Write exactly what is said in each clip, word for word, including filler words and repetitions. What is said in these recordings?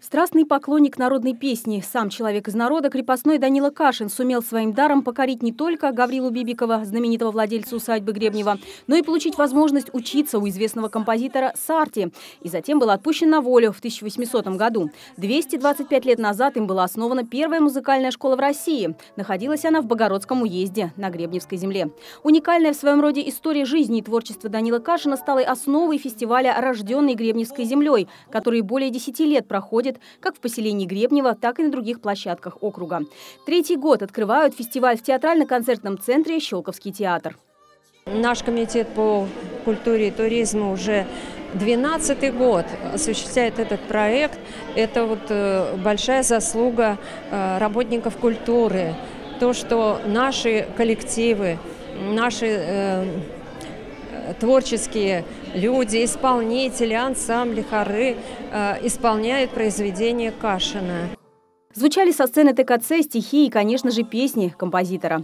Страстный поклонник народной песни, сам человек из народа, крепостной Данила Кашин сумел своим даром покорить не только Гаврилу Бибикова, знаменитого владельца усадьбы Гребнева, но и получить возможность учиться у известного композитора Сарти. И затем был отпущен на волю в тысяча восьмисотом году. двести двадцать пять лет назад им была основана первая музыкальная школа в России. Находилась она в Богородском уезде на Гребневской земле. Уникальная в своем роде история жизни и творчества Данила Кашина стала основой фестиваля «Рожденный Гребневской землей», который более десяти лет проходит как в поселении Гребнева, так и на других площадках округа. Третий год открывают фестиваль в театрально-концертном центре «Щелковский театр». Наш комитет по культуре и туризму уже двенадцатый год осуществляет этот проект. Это вот большая заслуга работников культуры. То, что наши коллективы, наши э, творческие люди, исполнители, ансамбли, хоры э, исполняют произведения Кашина. Звучали со сцены ТКЦ стихи и, конечно же, песни композитора.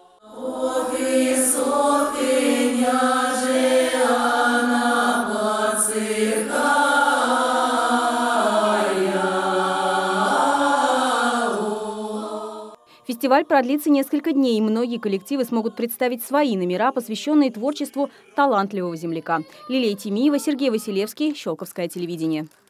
Фестиваль продлится несколько дней, и многие коллективы смогут представить свои номера, посвященные творчеству талантливого земляка. Лилия Тимиева, Сергей Василевский, Щелковское телевидение.